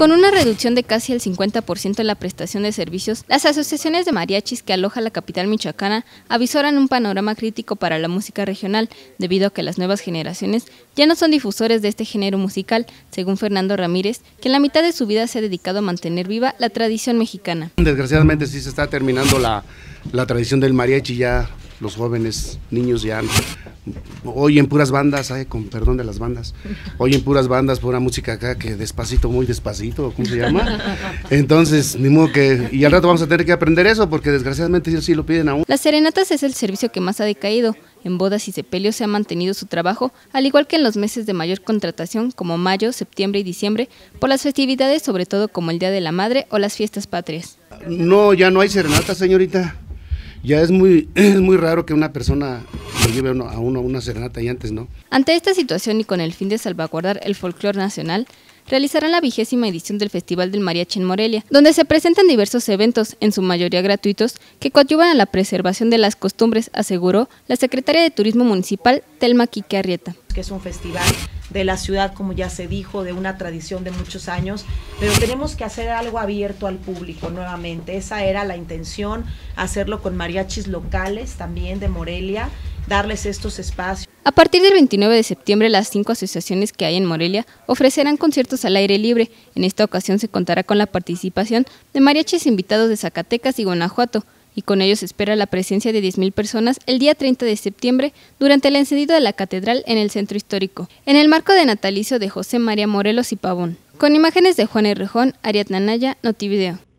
Con una reducción de casi el 50% en la prestación de servicios, las asociaciones de mariachis que aloja la capital michoacana avisoran un panorama crítico para la música regional, debido a que las nuevas generaciones ya no son difusores de este género musical, según Fernando Ramírez, que en la mitad de su vida se ha dedicado a mantener viva la tradición mexicana. Desgraciadamente sí se está terminando la tradición del mariachi, ya los jóvenes, niños ya oyen puras bandas, con perdón de las bandas, oyen puras bandas, pura música acá que despacito, muy despacito, ¿cómo se llama? Entonces, ni modo que, y al rato vamos a tener que aprender eso, porque desgraciadamente sí lo piden aún. Las serenatas es el servicio que más ha decaído. En bodas y sepelios se ha mantenido su trabajo, al igual que en los meses de mayor contratación, como mayo, septiembre y diciembre, por las festividades, sobre todo como el Día de la Madre o las fiestas patrias. No, ya no hay serenata, señorita. Ya es muy raro que una persona lo lleve a una serenata, y antes no. Ante esta situación y con el fin de salvaguardar el folclore nacional, realizarán la 20ª edición del Festival del Mariachi en Morelia, donde se presentan diversos eventos, en su mayoría gratuitos, que coadyuvan a la preservación de las costumbres, aseguró la secretaria de Turismo Municipal, Telma Quique Arrieta. Que es un festival de la ciudad, como ya se dijo, de una tradición de muchos años, pero tenemos que hacer algo abierto al público nuevamente. Esa era la intención, hacerlo con mariachis locales también de Morelia, darles estos espacios. A partir del 29 de septiembre, las 5 asociaciones que hay en Morelia ofrecerán conciertos al aire libre. En esta ocasión se contará con la participación de mariachis invitados de Zacatecas y Guanajuato, y con ellos se espera la presencia de 10,000 personas el día 30 de septiembre durante el encendido de la catedral en el centro histórico, en el marco de natalicio de José María Morelos y Pavón. Con imágenes de Juan Errejón, Ariadna Naya, Notivideo.